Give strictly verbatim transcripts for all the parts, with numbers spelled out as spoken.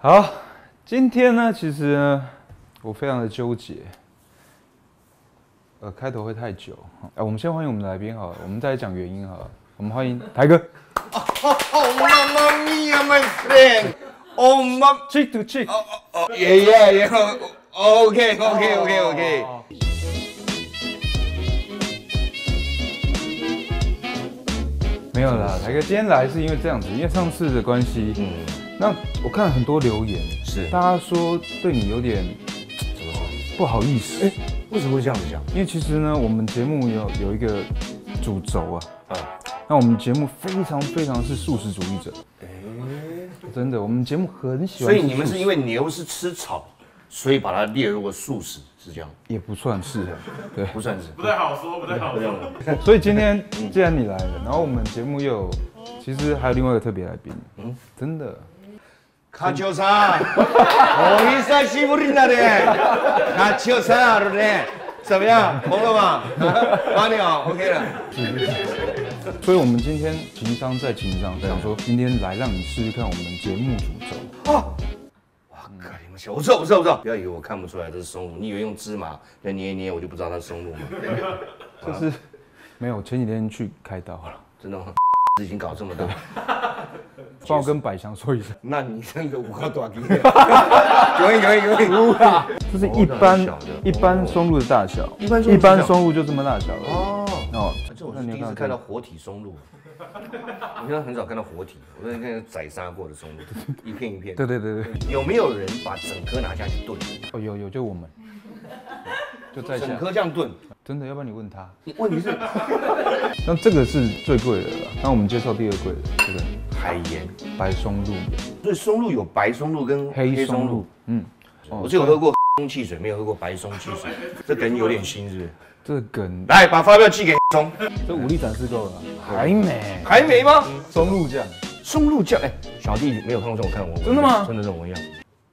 好，今天呢，其实呢，我非常的纠结。呃，开头会太久。哎，我们先欢迎我们的来宾好了，我们再来讲原因好了。我们欢迎台哥。 Oh, mamma mia, my friend. Oh, mam. Cheek to cheek. Oh, oh, yeah, yeah, yeah. OK, OK, OK, OK. 没有啦，台哥今天来是因为这样子，因为上次的关系，嗯，那我看了很多留言， 是大家说对你有点怎么说不好意思。 哎，为什么会这样子讲？ 因为其实呢，我们节目有有一个主轴啊， 嗯， 那我们节目非常非常是素食主义者。哎，真的，我们节目很喜欢。 所以你们是因为牛是吃草，所以把它列入了素食，是这样？ 也不算是，对， 不算是， 不太好说，不太好说。 所以今天既然你来了，然后我们节目又有，其实还有另外一个特别来宾，嗯，真的。 卡丘さん、お久しぶりだね。卡丘さんね，怎么样？红了吗？马你好 ，OK 了。 所以我们今天情商在情商，想说今天来让你试试看我们节目主轴。 哦，哇，可怜不起，我知道，我知道，我知道。不要以为我看不出来这是松露，你以为用芝麻来捏一捏，我就不知道它是松露吗？ 就是没有，前几天去开刀了， 真的吗？已经搞这么大， 帮我跟百祥说一声。 那你真的五个短皮，可以可以可以， 这是一般一般松露的大小， 一般一般松露就这么大小了。 哦哦， 这我是第一次看到活体松露，我现在很少看到活体，我在看宰杀过的松露，一片一片。 对对对对。 有没有人把整颗拿下去炖？ 哦，有有，就我们，就在整颗这样炖。 真的，要不然你问他。 问题是， 那这个是最贵的了。那我们介绍第二贵的，这个海盐白松露盐。 所以松露有白松露跟黑松露。嗯，我只有喝过松汽水，没有喝过白松汽水。这梗有点新，是不是？ 这个梗， 来把发票寄给松。 这武力展示够了，还没， 还没吗？ 松露酱， 松露酱，哎，小弟没有看过这种，看我真的吗？ 真的这种样。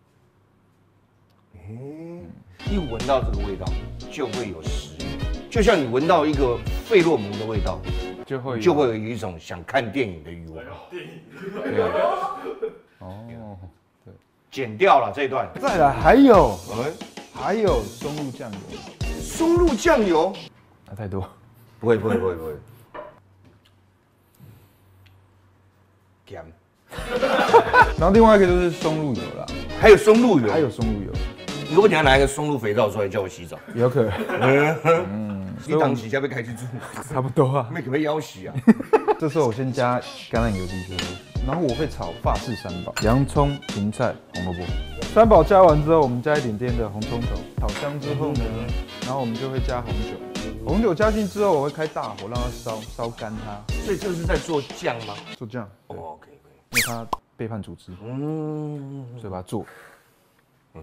哎，一闻到这个味道，就会有食欲，就像你闻到一个费洛蒙的味道， 就会就会有一种想看电影的欲望。 电影。 对啊。哦，对， 剪掉了这一段。 再来还有，还有松露酱油。 松露酱油， 啊，太多。 不会不会不会不会。甜。 然后另外一个就是松露油啦， 还有松露油， 还有松露油。 你如果等下拿一个松露肥皂出来叫我洗澡， 有可能。 嗯，你当洗下被开始煮， 差不多啊。 没可不可以腰洗啊？ 这时候我先加橄榄油进去，然后我会炒法式三宝，洋葱、芹菜、红萝卜。三宝加完之后，我们加一点点的红葱头，炒香之后呢，然后我们就会加红酒。红酒加进之后，我会开大火让它烧烧干它。 所以这是在做酱吗？ 做酱。 哦 ，OK， 因为它背叛组织，嗯，所以把它做。嗯，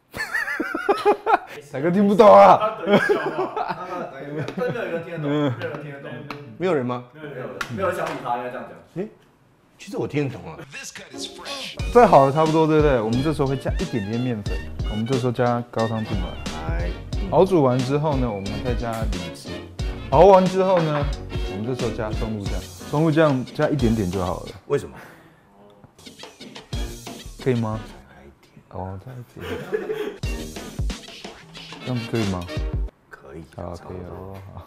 哪个听不懂啊？ 他等笑话，真的有人听得懂，没有人听得懂， 没有人吗？ 没有人，没有人想理他，应该这样讲。 哎，其实我听得懂啊。 再好的差不多，对不对？我们这时候会加一点点面粉，我们这时候加高汤进来， 哎， 熬煮完之后呢，我们再加李子，熬完之后呢，我们这时候加松露酱，松露酱加一点点就好了。 为什么？ 可以吗？哦，再一点，这样子可以吗？ 可以， 好，可以哦，好。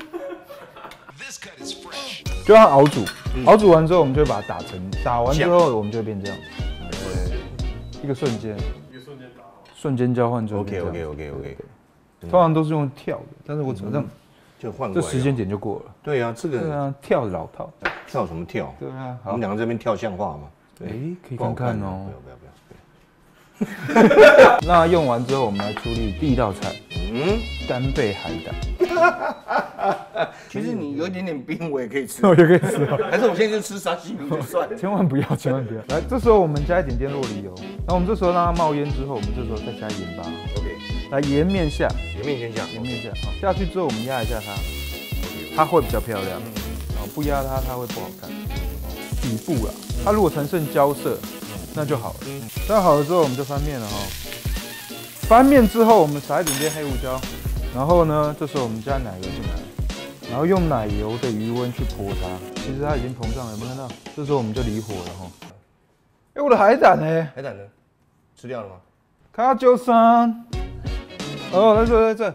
就让它熬煮，熬煮完之后，我们就会把它打成，打完之后，我们就会变这样。对，一个瞬间， 一个瞬间打好， 瞬间交换就 OK OK OK OK。 通常都是用跳的，但是我怎么这样就换这时间点就过了。 对啊，这个对啊，跳老套， 跳什么跳？ 对啊， 我们两个这边跳像话吗？ 哎，可以看看哦。 不要不要不要。 那用完之后，我们来处理第一道菜，嗯，干贝海胆。其实你有一点点冰，我也可以吃， 我也可以吃哦。 还是我现在就吃沙西米就算了。 千万不要，千万不要。来，这时候我们加一点点洛梨油，然后我们这时候让它冒烟之后，我们这时候再加盐巴。 OK， 来盐面下， 盐面先下， 盐面下，好，下去之后我们压一下它，它会比较漂亮。啊，不压它它会不好看。底部啦，它如果呈现焦色，那就好了。这样好了之后，我们就翻面了哈。翻面之后，我们撒一点点黑胡椒，然后呢，这时候我们加奶油进来，然后用奶油的余温去泼它。其实它已经膨胀了，有没有看到？这时候我们就离火了哈。哎，我的海胆呢？ 海胆呢？ 吃掉了吗？ 卡九三，哦，在这，在这。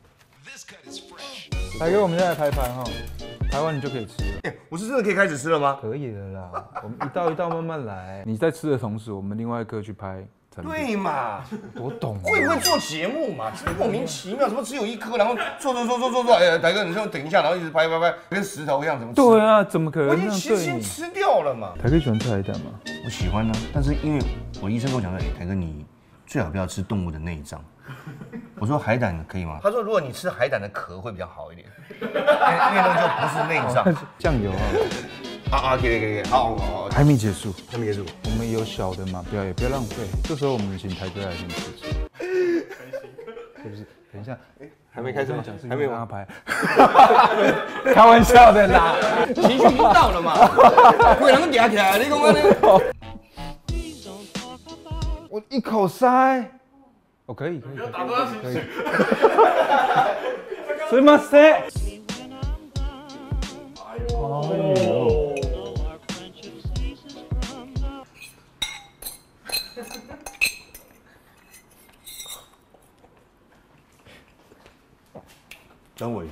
来给我们现在排盘哈，排完你就可以吃了。 哎，我是真的可以开始吃了吗？ 可以了啦，我们一道一道慢慢来。你在吃的同时，我们另外一个去拍。 对嘛？ 我懂。 会不会做节目嘛？莫名其妙，什么只有一颗，然后做做做做做做，哎，台哥，你说等一下，然后一直拍拍拍，跟石头一样，怎么吃？ 对啊，怎么可能？ 我已经先先吃掉了嘛。 台哥喜欢吃海胆吗？ 我喜欢啊，但是因为我医生跟我讲说，哎，台哥你最好不要吃动物的内脏。我说海胆可以吗？他说如果你吃海胆的壳会比较好一点，因为那个就不是内脏。 酱油啊。 啊啊，可以可以可以，好好好， 还没结束， 还没结束。 我们有小的嘛，不要也不要浪费。这时候我们请台哥来先吃吃。是不是？等一下，哎， 还没开始吗？ 还没有让他拍。开玩笑的啦， 情绪已经到了嘛。贵人嗲起来，你讲我呢？ 我一口塞。哦，可以可以。不要打断他情绪。すいません。哎呦。 等我一下。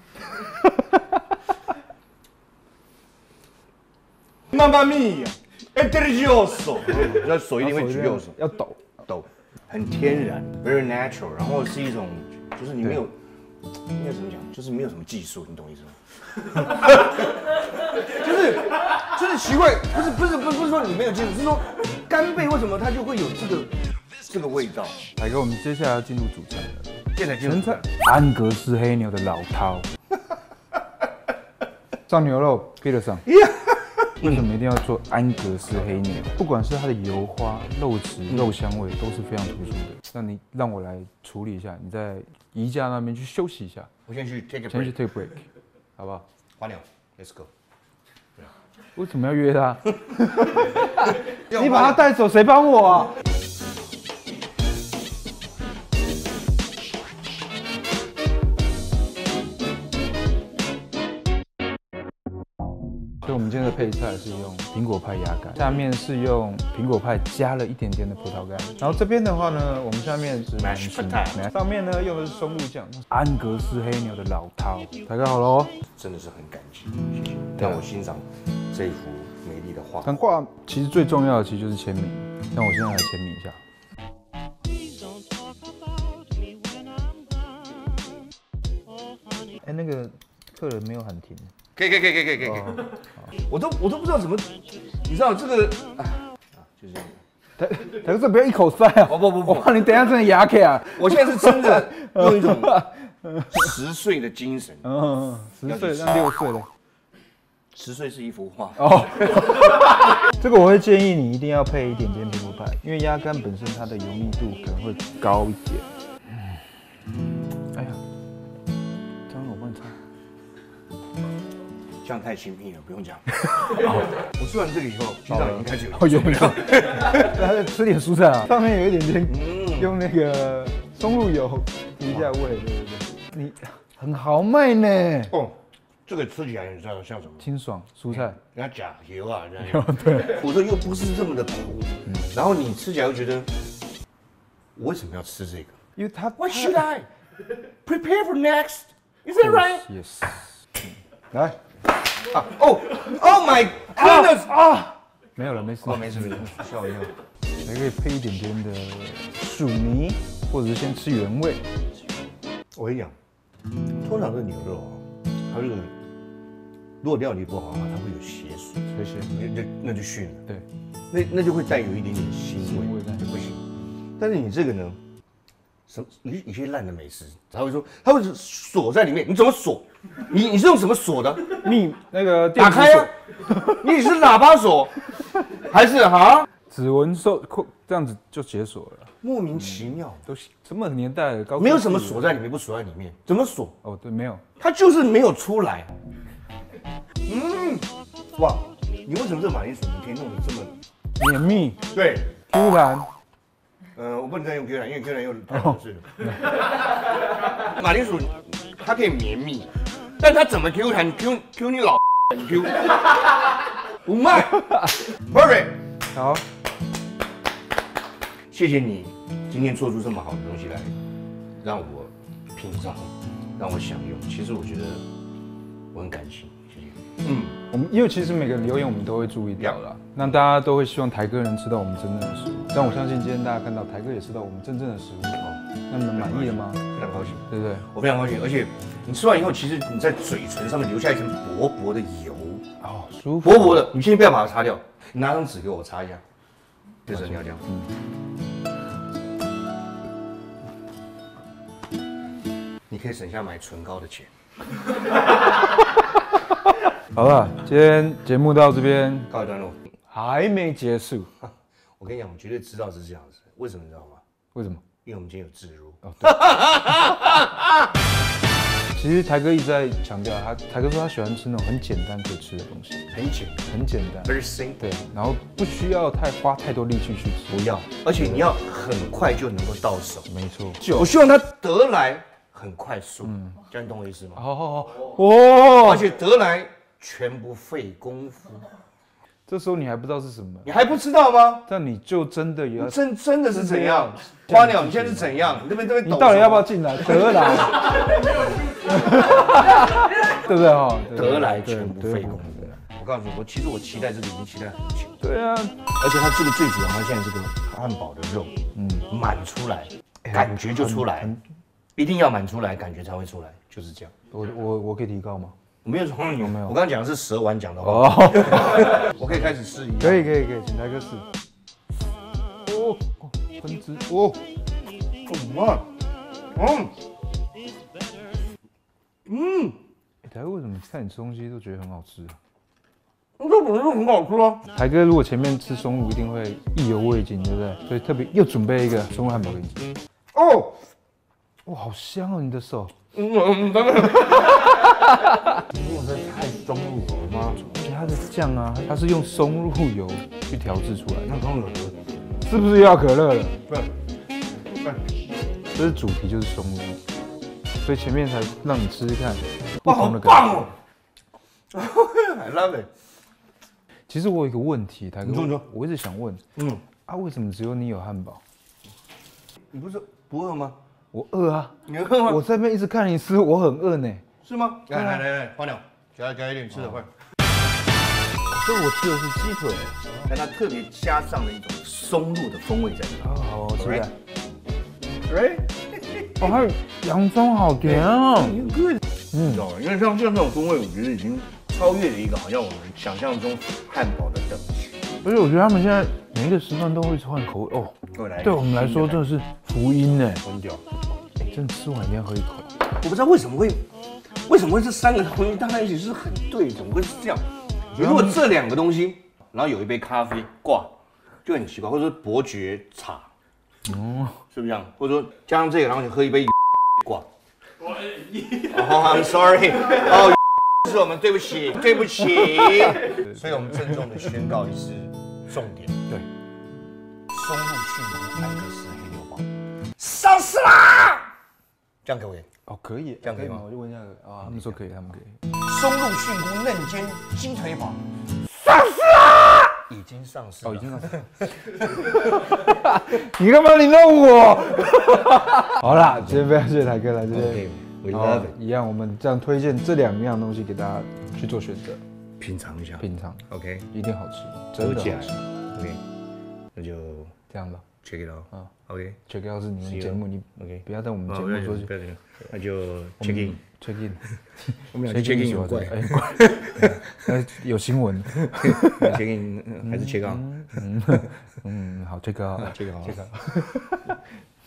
妈妈咪呀 ，delicioso， 那手一定会举右手， 要抖抖，很天然 ，very natural， 然后是一种，就是你没有，应该怎么讲，就是没有什么技术，你懂意思吗？就是就是奇怪，不是不是不是不是说你没有技术，是说干贝为什么它就会有这个这个味道？ 来，哥，我们接下来要进入主菜了。 前菜安格斯黑牛的老饕，上牛肉配得上。为什么一定要做安格斯黑牛？不管是它的油花、肉质、肉香味都是非常突出的。那你让我来处理一下，你在宜家那边去休息一下。 我先去 take a break， 先去 take a break， 好不好？ 花鸟 ，let's go。 为什么要约他？你把他带走，谁帮我啊？所以我们今天的配菜是用苹果派鸭肝，下面是用苹果派加了一点点的葡萄干，然后这边的话呢，我们下面是 mashed potato， 上面呢用的是松露酱，安格斯黑牛的老饕，大家好喽， 真的是很感激，谢谢，让我欣赏这一幅美丽的画。 但画其实最重要的其实就是签名，那我现在来签名一下。哎，那个客人没有喊停。 可以可以可以可以可以可以，哦、我都我都不知道怎么，你知道这个啊，就是台台哥，这不要一口塞啊！ 哦不不不， 我怕你等一下真的牙起啊！ 我现在是真的用一种十岁的精神， 嗯，十岁那六岁了， 十岁是一幅画哦。这个我会建议你一定要配一点点苹果派，因为鸭肝本身它的油腻度可能会高一点。嗯，哎呀，这样我帮你擦。 这样太亲密了，不用讲。我吃完这个以后，心脏已经开始有有没有？吃点蔬菜啊，上面有一点点，嗯、用那个松露油提一下味，对对对。你很豪迈呢。 哦，这个吃起来你知道像什么？ 清爽蔬菜。 人家假油啊，这样。 对。 苦的又不是这么的苦，嗯、然后你吃起来又觉得，我为什么要吃这个？ 因为它。 What should I prepare for next? Is that right? Yes. 来。 啊哦 ，Oh my goodness 啊！ 没有了，没事， 哦，没事没事，笑一笑。 还可以配一点点的薯泥，或者是先吃原味。 我跟你讲，通常这牛肉啊，它这个如果料理不好啊，它会有血水， 血血， 那就那就逊了。 对， 那那就会带有一点点腥味， 味就不行。但是你这个呢，什有有些烂的美食，他会说他会锁在里面，你怎么锁？你你是用什么锁的？ 密那个打开啊！你是喇叭锁还是哈？ 指纹收这样子就解锁了， 莫名其妙。 都什么年代了，高没有什么锁在里面，不锁在里面，怎么锁？ 哦，对，没有， 它就是没有出来。嗯，哇，你为什么这马铃薯你可以弄得这么绵密？ 对 ，Q 弹。 呃，我不能再用 Q 弹，因为 Q 弹又太好吃了。马铃薯它可以绵密，但它怎么 Q 弹 ？Q Q 你老 Q， 不卖 ，perfect。 好， 谢谢你今天做出这么好的东西来，让我品尝，让我享用。其实我觉得我很感激，谢谢。嗯， 我们因为其实每个留言我们都会注意到啦，那大家都会希望台哥能吃到我们真正的食物。但我相信今天大家看到台哥也吃到我们真正的食物，那你们满意了吗？ 非常高兴， 对不对？ 我非常高兴，而且你吃完以后，其实你在嘴唇上面留下一层薄薄的油， 哦，舒服， 薄薄的。你先不要把它擦掉，你拿张纸给我擦一下，就是你要这样。嗯。你可以省下买唇膏的钱。 好了，今天节目到这边告一段落， 还没结束。 我跟你讲，我绝对知道是这样子，为什么你知道吗？ 为什么？ 因为我们今天有置入。 哦，对。其实台哥一直在强调，他台哥说他喜欢吃那种很简单可以吃的东西， 很简很简单 ，very simple。 对，然后不需要太花太多力气去吃， 不要，而且你要很快就能够到手。 没错。 我希望它得来很快速，嗯，这样你懂我意思吗？ 好好好，哦， 而且得来全不费功夫。 这时候你还不知道是什么， 你还不知道吗？ 但你就真的也要真真的是怎样？花鸟，你现在是怎样？你这边这边抖， 你到底要不要进来？得来，对不对哈？ 得来全不费功夫。我告诉你，我其实我期待这个已经期待很久。 对啊， 而且它这个最主要，它现在这个汉堡的肉，嗯，满出来，感觉就出来，一定要满出来，感觉才会出来，就是这样。 我我我可以提高吗？ 我没有说有没有？ 我刚刚讲的是蛇丸讲的话。 哦， 我可以开始试一下。 可以可以可以，请台哥试。哦哦，分支哦， 哇，嗯嗯， 台哥为什么看你吃东西都觉得很好吃啊？ 这本身就很好吃啊。 台哥如果前面吃松露一定会意犹未尽，对不对？所以特别又准备一个松露汉堡给你吃。哦，哇，好香哦，你的手。 嗯嗯，真的。哇塞，太松露了吗？ 而且它的酱啊，它是用松露油去调制出来的。 那刚刚是不是又要可乐了？ 对，对， 这是主题就是松露，所以前面才让你吃吃看不哇，好同的感棒觉。 哦！I love it。 其实我有一个问题，台哥， 你说你说我一直想问，嗯，啊，为什么只有你有汉堡？ 你不是不饿吗？ 我饿啊！ 你饿吗？ 我在那边一直看你吃，我很饿呢。 是吗？来来来来，花鸟，加加一点吃的快。 所以我吃的是鸡腿， 但它特别加上了一种松露的风味在里面。 好好好吃的。 Right？ 哦，还有洋葱好甜啊！ 嗯，你知道吗？因为像像这种风味，我觉得已经超越了一个好像我们想象中汉堡的等级。 而且我觉得他们现在每一个时段都会换口味哦。对我们来说真的是福音呢。 很屌。 哎，真的吃完一定要喝一口。 我不知道为什么会，为什么会这三个东西搭在一起是很对，怎么会是这样？如果这两个东西，然后有一杯咖啡挂，就很奇怪，或者说伯爵茶，哦，是不是这样？或者说加上这个，然后你喝一杯挂。哦 ，I'm sorry， 哦，是我们对不起，对不起。所以我们郑重的宣告一次重点，对，松露迅雷安格斯黑牛堡上市啦！这样可不可以？ 哦，可以， 这样可以吗？ 我就问一下啊，他们说可以，他们可以。 松露菌菇嫩煎鸡腿堡上市啦！已经上市了， 哦，已经上市。你干嘛你弄我？好啦，今天非常谢谢台哥来这边。 We love it。 一样，我们这样推荐这两样东西给大家去做选择， 品尝一下， 品尝。 OK， 一定好吃，真的好吃。 OK， 那就这样吧。 Check it out。啊 ，OK。Check it out 是你们节目，你 OK， 不要在我们节目说。 不要这那就 check in。check in。 我们俩 check in 有怪， 哎怪。有新闻。 check in 还是 check out？ 嗯嗯，好，check out，check out，check out。